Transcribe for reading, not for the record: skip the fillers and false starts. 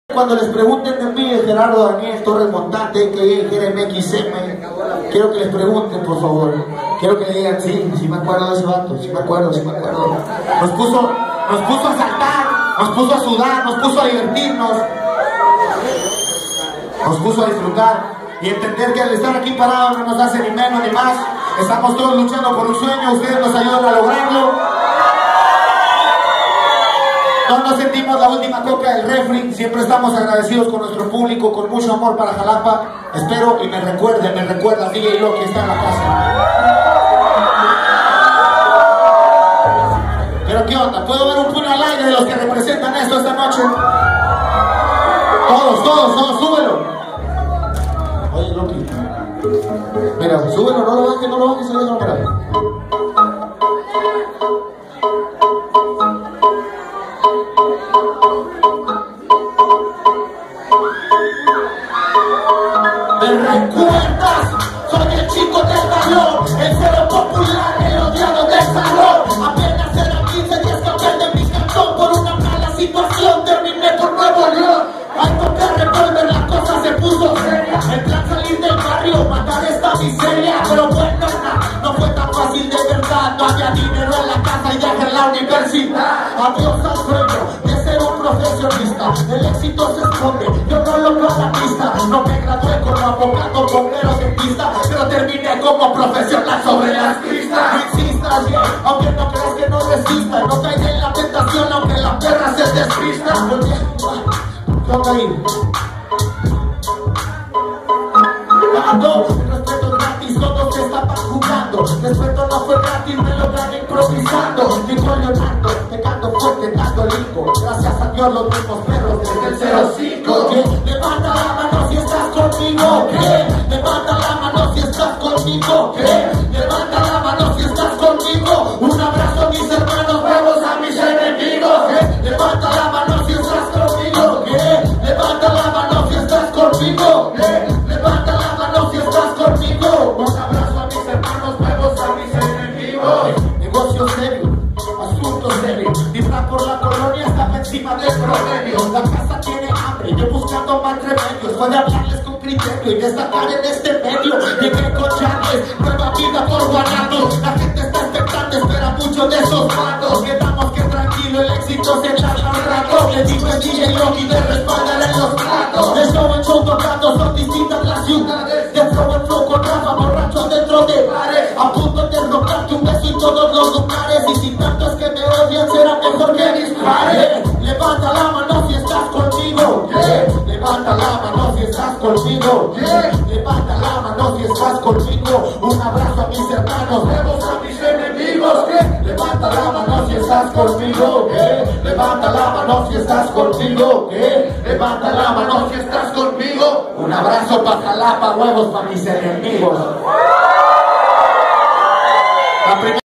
Cuando les pregunten de mí, Gerardo Daniel Torres Montante, que es GMXM, quiero que les pregunten, por favor. Quiero que le digan, sí me acuerdo de ese vato, sí me acuerdo. Nos puso a saltar, nos puso a sudar, nos puso a divertirnos, nos puso a disfrutar y entender que al estar aquí parados no nos hace ni menos ni más. Estamos todos luchando por un sueño, ustedes nos ayudan a lograrlo. No nos sentimos la última coca del refri, siempre estamos agradecidos con nuestro público, con mucho amor para Jalapa. Espero y me recuerda DJ Loki está en la casa. Pero ¿qué onda? ¿Puedo ver un puño al aire de los que representan esto esta noche? Todos, súbelo. Oye, Loki. Mira, súbelo, no lo bajes, no, para. ¿Me recuerdas? Soy el chico del balón, el cero popular, el odiado del salón. Apenas eran 15 días que cambié de mi cantón por una mala situación, terminé por Nuevo León. Al tocar revólver la cosa se puso seria, el plan salir del barrio, matar esta miseria. Pero bueno, no fue tan fácil de verdad, no había dinero en la casa y dejé la universidad. Adiós al sueño de ser un profesionista, el éxito se esconde, yo no lo veo a la pista. No me gradué como abogado, bombero, dentista, pero terminé como profesional sobre las pistas. No insistas, aunque no creas que no resista, no caiga en la tentación aunque la perra se despista. ¿Qué ahí? El respeto es gratis, todos se estaban jugando. Respeto no fue gratis, me lo gané improvisando. Digo Leonardo, pecando fuerte, dando el hijo. Gracias a Dios los mismos perros desde el 05. Levanta la mano si estás conmigo, levanta la mano si estás conmigo, levanta la mano si estás conmigo. Un abrazo a mis hermanos, huevos a mis enemigos, levanta la mano si estás conmigo, levanta la mano si estás conmigo, levanta la mano si estás conmigo. Un abrazo a mis hermanos, huevos a mis enemigos. Negocio serio, asunto serio, disfraz por la colonia estaba encima del promedio. La casa tiene hambre, yo buscando más remedios, puede hablarles con criterio y destacar en este medio. Llegué con Charles, nueva vida por Guanatos. La gente está expectante, espera mucho de esos matos. Quedamos que tranquilo, el éxito se charla un rato. Le digo el DJ Loki de respaldar en los platos. De show en show tocando, son distintas las ciudades. De flow en flow con Rafa, borrachos dentro de bares. A punto de robarte un beso en todos los lugares. Y si tanto es que me odian, será mejor que dispare. Levanta la mano si estás conmigo, levanta la mano si estás conmigo, levanta la mano si estás conmigo. Un abrazo a mis hermanos, huevos a mis enemigos, levanta la mano si estás conmigo, levanta la mano si estás conmigo, levanta la mano si estás conmigo. Un abrazo para Jalapa, huevos para mis enemigos.